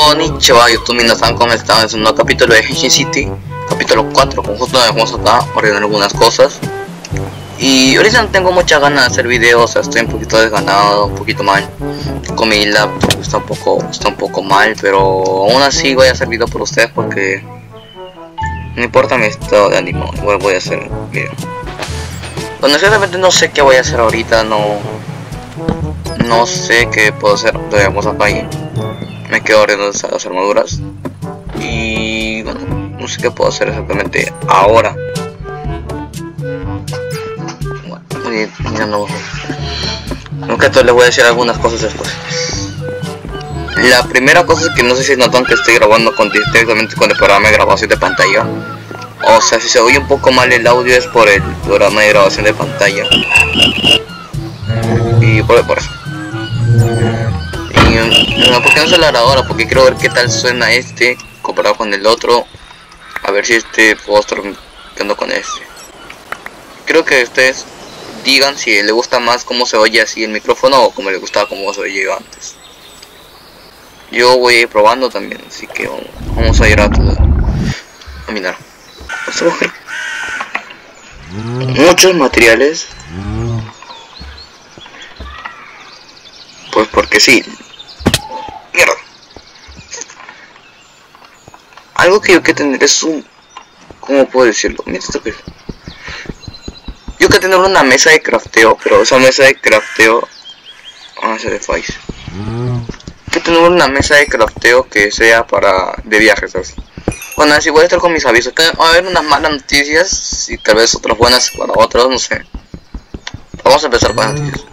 Konnichiwa, YouTube, minasan, ¿cómo están? Es un nuevo capítulo de Henshin City, capítulo 4, con justo nos dejamos acá, ordenar algunas cosas. Y ahorita no tengo muchas ganas de hacer videos, o sea, estoy un poquito desganado, un poquito mal. Con mi laptop está un poco mal, pero aún así voy a hacer video por ustedes porque no importa mi estado de ánimo, igual voy a hacer video. Bueno, sinceramente no sé qué voy a hacer ahorita, no sé qué puedo hacer, debemos acá ahí. Me quedo ordenando las armaduras y bueno, no sé qué puedo hacer exactamente ahora. Bueno, mirando, nunca les voy a decir algunas cosas después. La primera cosa es que no sé si notan que estoy grabando directamente con el programa de grabación de pantalla. O sea, si se oye un poco mal el audio es por el programa de grabación de pantalla. Y por eso. Y no, ¿por qué no se lo hará ahora? Porque quiero ver qué tal suena este comparado con el otro. A ver si puedo estar quedando con este. Creo que ustedes digan si les gusta más cómo se oye así el micrófono o como les gustaba cómo se oye antes. Yo voy a ir probando también, así que vamos a ir a mirar. Vamos a coger muchos materiales. Pues porque sí. Mierda. Algo que yo que tener es ¿cómo puedo decirlo? Mira esto que es. Yo que tener una mesa de crafteo, pero esa mesa de crafteo... se de Face. Que tener una mesa de crafteo que sea de viajes, ¿sabes? Bueno, así voy a estar con mis avisos. Que va a haber unas malas noticias y tal vez otras buenas para otros, no sé. Vamos a empezar con las noticias.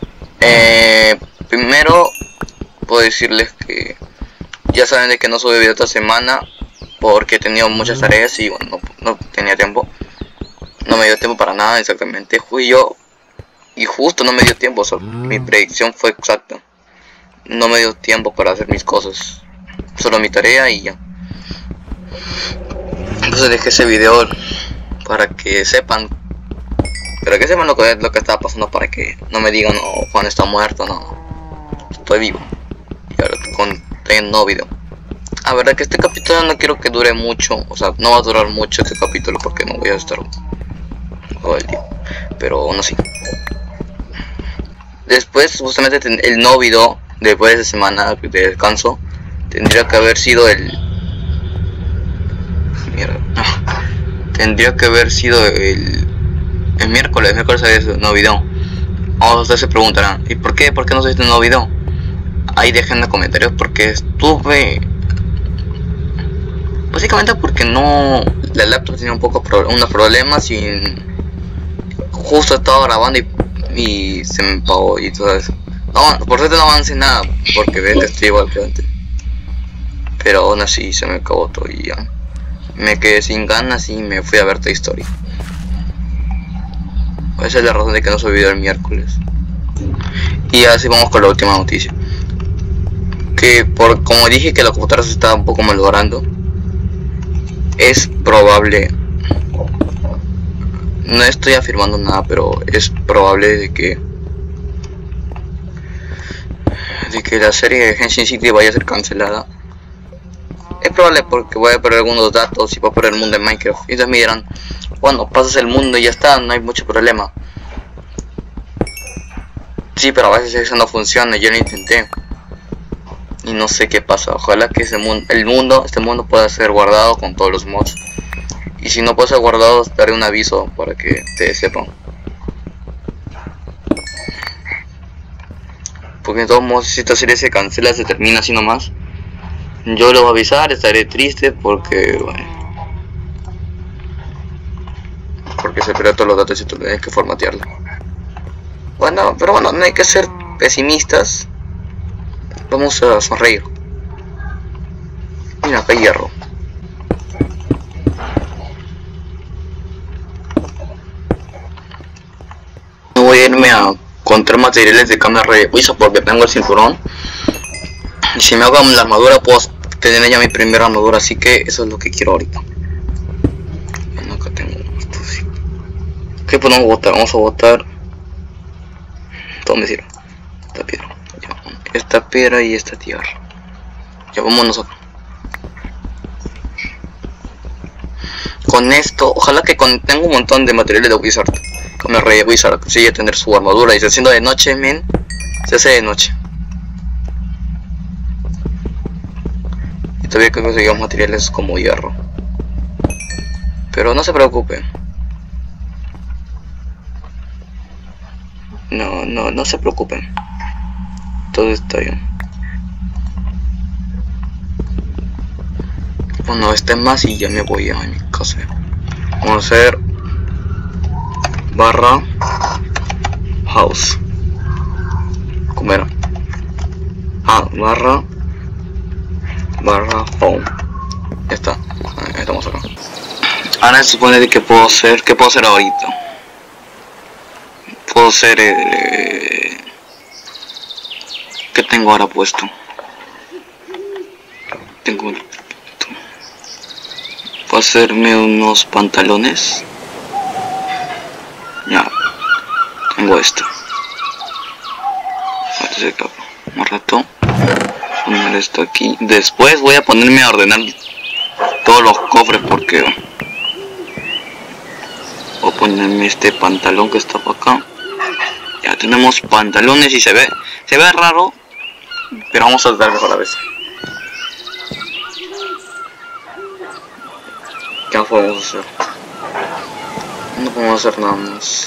Primero puedo decirles que ya saben de que no subí video esta semana porque he tenido muchas tareas y bueno, no tenía tiempo. No me dio tiempo para nada exactamente. Fui yo y justo no me dio tiempo, o sea, mi predicción fue exacta. No me dio tiempo para hacer mis cosas, solo mi tarea y ya. Entonces dejé ese video para que sepan lo que estaba pasando, para que no me digan, oh, Juan está muerto. No, estoy vivo y ahora tengo un nuevo video. A verdad que este capítulo no quiero que dure mucho, o sea, no va a durar mucho este capítulo porque no voy a estar todo el día, pero aún así. Después, justamente el nuevo video, después de semana de descanso, tendría que haber sido tendría que haber sido el miércoles había un nuevo video. O ustedes se preguntarán, ¿y por qué no se hizo un nuevo video? Ahí dejen en los comentarios porque estuve... Básicamente porque la laptop tenía unos problemas y justo estaba grabando y se me apagó y todo eso. No, por suerte no avancé nada porque estoy igual que antes. Pero aún así se me acabó todo y ya. Me quedé sin ganas y me fui a ver Toy Story. Esa es la razón de que no subí video el miércoles. Y así vamos con la última noticia. Que como dije que la computadora se estaba un poco malogrando, es probable, no estoy afirmando nada, pero es probable de que la serie de Henshin City vaya a ser cancelada. Es probable porque voy a perder algunos datos y voy a perder el mundo de Minecraft. Y entonces me dirán, bueno, pasas el mundo y ya está, no hay mucho problema. Sí, pero a veces eso no funciona, yo lo intenté y no sé qué pasa. Ojalá que este mundo pueda ser guardado con todos los mods. Y si no puede ser guardado, daré un aviso para que ustedes sepan. Porque de todos modos, si esta serie se cancela, se termina así nomás, yo lo voy a avisar, estaré triste porque, bueno, porque se perdió todos los datos y tú tienes que formatearlo. Bueno, pero bueno, no hay que ser pesimistas. Vamos a sonreír. Mira, acá hay hierro. No voy a irme a encontrar materiales de cámara de piso porque tengo el cinturón. Y si me hago la armadura puedo tener ya mi primera armadura, así que eso es lo que quiero ahorita. Bueno, acá tengo esto, sí. ¿Qué podemos botar? Vamos a botar. ¿Dónde sirve? Esta piedra. Esta piedra y esta tierra. Ya vámonos acá. Con esto, ojalá que tenga un montón de materiales de Wizard. Con el rey de Wizard consigue tener su armadura y se haciendo de noche, men. Se hace de noche. Y todavía que conseguimos materiales como hierro. Pero no se preocupen. No se preocupen. Todo está bien. Bueno, este más y ya me voy a mi casa. Vamos a hacer barra house. Comer. Barra home. Ya está. Ahí estamos acá. Ahora se supone que puedo hacer. ¿Qué puedo hacer ahorita? Puedo hacer ¿qué tengo ahora puesto? Puedo hacerme unos pantalones. Ya. Tengo esto. Un rato. Poner esto aquí. Después voy a ponerme a ordenar todos los cofres porque voy a ponerme este pantalón que está por acá. Ya tenemos pantalones y se ve raro, pero vamos a dar mejor a la vez. ¿Qué más podemos hacer? No podemos hacer nada más.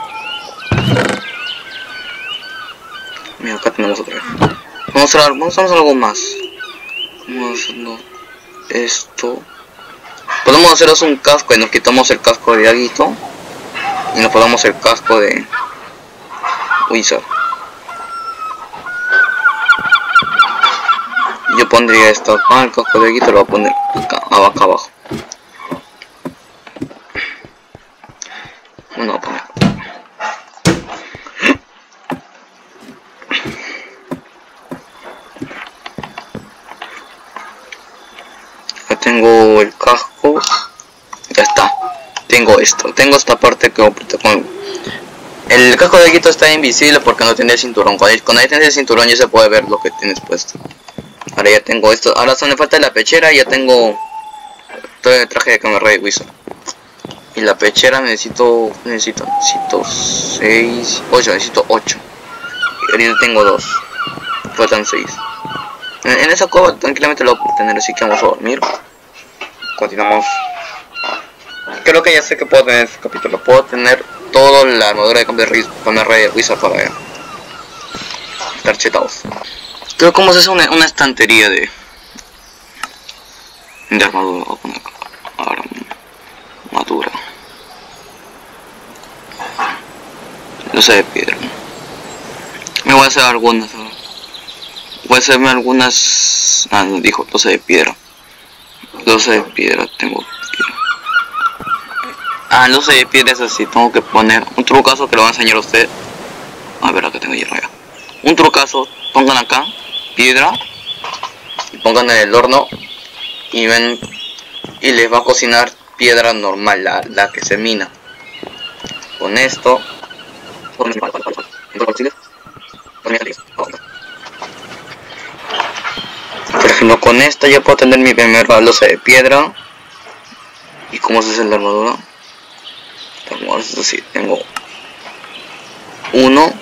Mira, acá tenemos otra vez. Vamos a hacer algo más. Vamos a hacerlo esto. Podemos haceros un casco y nos quitamos el casco de Aguito. Y nos ponemos el casco de Wizard. Yo pondría esto acá, el casco de Aguito lo voy a poner acá abajo. Bueno, voy a poner. Acá tengo el casco. Ya está. Tengo esta parte que con el casco de Aguito está invisible porque no tiene el cinturón. Cuando ahí tienes el cinturón ya se puede ver lo que tienes puesto. Ahora ya tengo esto. Ahora solo me falta la pechera y ya tengo todo el traje de Kamen Rider Wizard. Y la pechera necesito 6, 8, necesito 8. Y ahorita tengo 2. Faltan 6. En esa cueva tranquilamente lo voy a tener, así que vamos a dormir. Continuamos. Creo que ya sé que puedo tener en este capítulo. Puedo tener toda la armadura de Kamen Rider Wizard para estar chetados. Creo que como se hace una estantería de armadura. Voy a poner armadura. Losa de piedra. Me voy a hacer algunas. Voy a hacerme algunas. No dijo losa de piedra. Losa de piedra tengo. Losa de piedra es así. Tengo que poner un trucazo que lo voy a enseñar a usted. A ver, acá tengo hierro ya. Un trucazo. Pongan acá piedra y pongan en el horno y ven y les va a cocinar piedra normal, la que se mina. Con esto por ejemplo, con esta ya puedo tener mi primera losa de piedra. ¿Y cómo se hace la armadura? Vamos a decir, tengo 1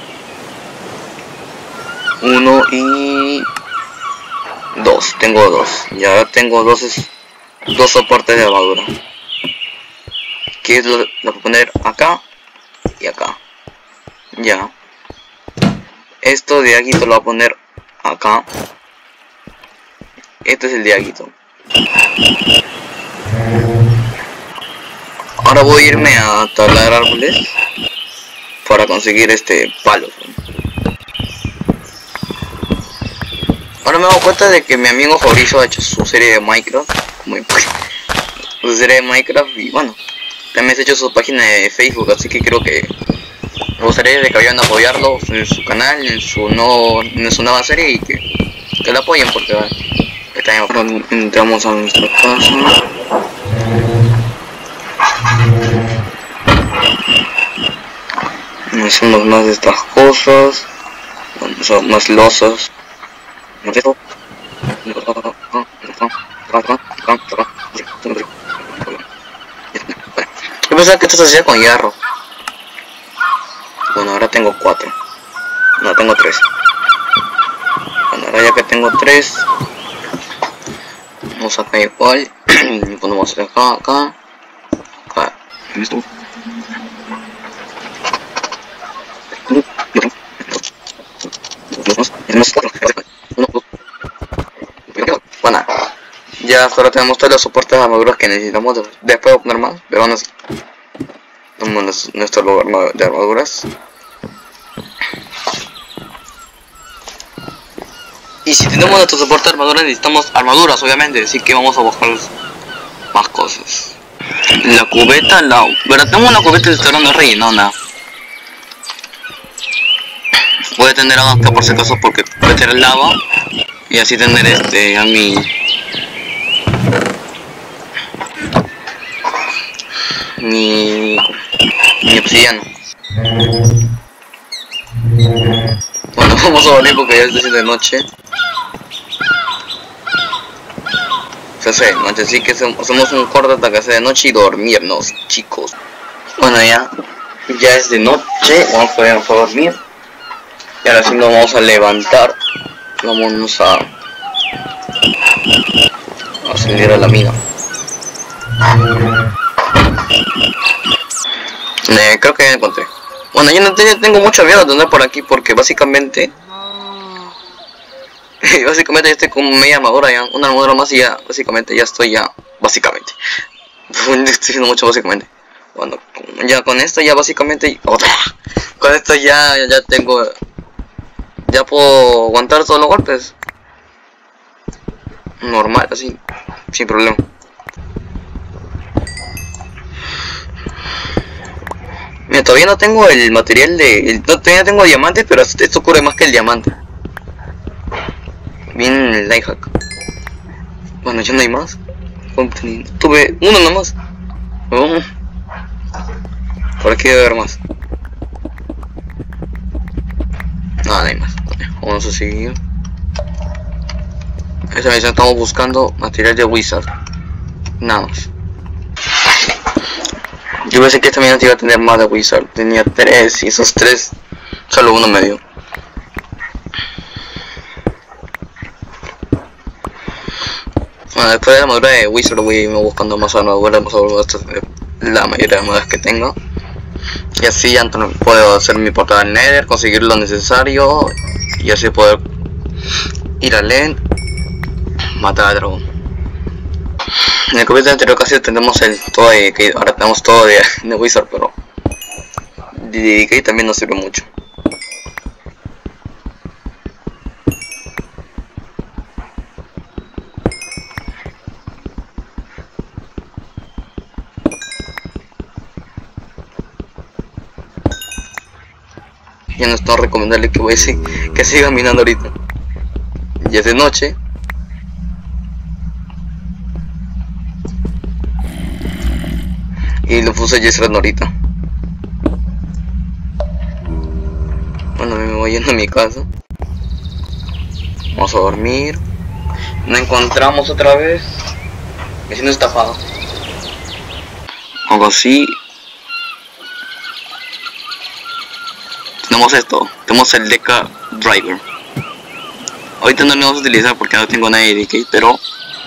y 2. Tengo 2. Ya tengo dos soportes de armadura. Que lo voy a poner acá y acá. Ya. Esto de Aguito lo voy a poner acá. Este es el de Aguito. Ahora voy a irme a talar árboles para conseguir palos. Ahora me he dado cuenta de que mi amigo Fabricio ha hecho su serie de Minecraft. Y bueno, también ha hecho su página de Facebook, así que creo que me gustaría de que vayan a apoyarlo en su canal, en su nueva serie y que lo apoyen porque entramos a nuestra casa. Hacemos más de estas cosas, más losas. Yo pensaba que esto se hacía con hierro. Bueno, ahora tengo 4. No, tengo 3. Bueno, ahora ya que tengo 3, vamos acá igual. Y ponemos acá. ¿Listo? Bueno, ya hasta ahora tenemos todos los soportes de armaduras que necesitamos. Después de poner más, pero aún así tenemos nuestro lugar de armaduras. Y si tenemos nuestro soporte de armaduras, necesitamos armaduras, obviamente, así que vamos a buscar más cosas. La cubeta, verdad, tengo una cubeta de no rellenada. Voy a tener agua acá por si acaso, porque voy a tener lava y así tener a mi obsidiana. Bueno, vamos a dormir porque ya es de noche. Se hace de noche, así que hacemos un corte hasta que sea de noche y dormirnos, chicos. Bueno, ya es de noche, vamos a dormir. Y ahora sí nos vamos a levantar. Vámonos a salir a la mina. Creo que ya encontré. Bueno, yo no tengo mucho miedo de andar por aquí porque básicamente yo estoy con media armadura ya, una armadura más y ya, básicamente estoy haciendo mucho básicamente. Bueno, ya con esto ya básicamente, con esto ya tengo, ya puedo aguantar todos los golpes. Normal, así, sin problema. Mira, todavía no tengo el material todavía tengo diamantes, pero esto cubre más que el diamante. Bien el lifehack. Bueno, ya no hay más. Tuve uno nomás. Por aquí debe haber más. No hay más. Vamos a seguir. Esa vez estamos buscando material de Wizard. Nada más. Yo pensé que esta mina iba a tener más de Wizard. Tenía 3 y esos 3 solo uno me dio. Bueno, después de la armadura de Wizard voy a irme buscando más armaduras, la mayoría de armaduras que tengo. Y así ya puedo hacer mi portada al Nether, conseguir lo necesario y así poder ir al End, matar al dragón. En el capítulo anterior casi tenemos todo de Decay, ahora tenemos todo de Wizard, pero de Decay también nos sirve mucho. Ya no es tan recomendable que siga minando ahorita. Ya es de noche. Y lo puse ya cerrando ahorita. Bueno, me voy yendo a mi casa. Vamos a dormir. Nos encontramos otra vez. Me siento estafado. Algo así. Tenemos esto. Tenemos el Deca Driver. Ahorita no lo vamos a utilizar porque no tengo nada de Decay, pero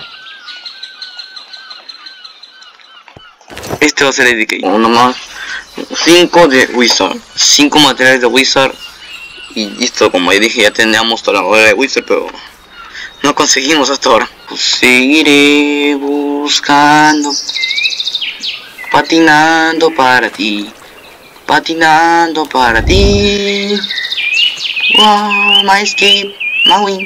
este va a ser el Decay. Uno más. 5 de Wizard. 5 materiales de Wizard. Y listo, como ya dije, ya teníamos toda la madera de Wizard, pero no conseguimos hasta ahora. Pues seguiré buscando, patinando para ti, patinando para ti. Wow, my escape, my win.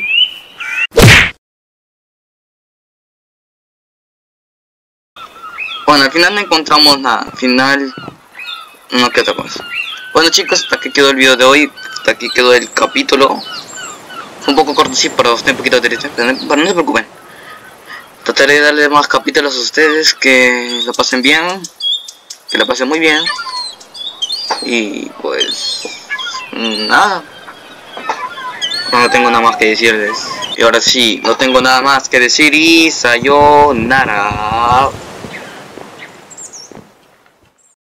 Bueno, al final no encontramos nada. Al final no queda otra cosa. Bueno chicos, hasta aquí quedó el video de hoy. Hasta aquí quedó el capítulo. Fue un poco corto, sí, pero estoy un poquito triste. Pero no se preocupen. Trataré de darle más capítulos a ustedes. Que lo pasen bien. Que lo pasen muy bien. Y pues nada. no tengo nada más que decirles. Y ahora sí, no tengo nada más que decir y sayonara.